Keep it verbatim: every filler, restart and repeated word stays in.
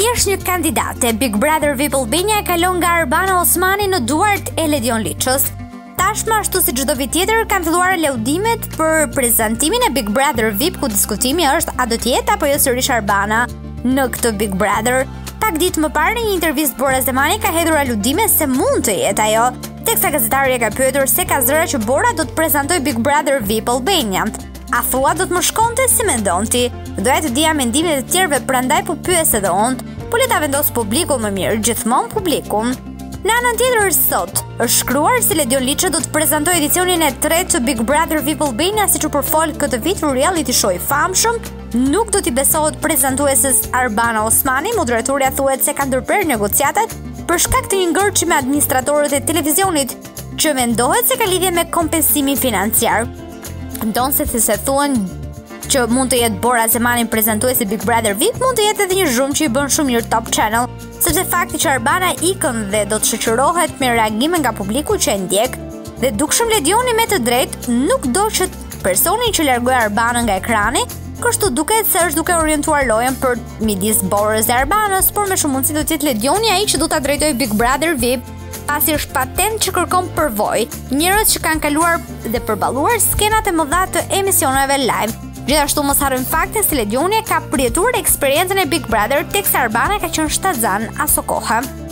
thjesht një kandidate, Big Brother V I P Albania e kalon nga Arbana Osmani në duart e Ledion Liçës. Tashmë ashtu si çdo vit tjetër kanë filluar laudimet për prezantimin e Big Brother V I P, ku diskutimi është a do të jetë apo jo sërish Arbana në këtë Big Brother. Pak ditë më parë në një intervistë Bora Zemani ka hedhur aludime se mund të jetë ajo, teksa gazetari e ka pyetur se ka zëra që Bora do të prezantoj Big Brother V I P Albania. A thua do të më shkonte si mendon ti? Doja të dija mendimet e tjerëve, prandaj po pyes edhe unë, po le ta vendos publiku më mirë, gjithmonë publiku. Në anën tjetër sot është shkruar se Ledion Liçë do të prezantojë edicionin e tretë të Big Brother V I P Albania, siç u përfol këtë vit reality show i famshëm. Nuk do t'i besohet prezantueses Arbana Osmani, moderatorja thuhet se ka ndërprerë negociatat për shkak të një ngërçi me administratorët e televizionit që mendohet se ka lidhje me kompensimin financiar. Ndonse se se thuan që mund të jetë Bora Zemani prezantuesi Big Brother V I P, mund të jetë edhe një zhurmë që i bën shumë mirë Top Channel, sepse fakti që Arbana ikën dhe do të shoqërohet me reagime nga publiku që e ndjek, dhe dukshëm Ledioni me të drejtë nuk do që personi që largoi Arbana nga ekrani, kështu duket se është duke orientuar lojën për midis Borës dhe Arbanës, por me shumë mundësi do të jetë Ledioni ai që do ta drejtojë Big Brother V I P, pasi është patent që kërkon përvojë, njerëz që kanë kaluar dhe përballuar skenat e mëdha të emisioneve live. Gjithashtu mos harrojmë faktin se Ledioni ka përjetuar eksperiencën e Big Brother, teksa Arbana ka qenë shtatzan aso kohë.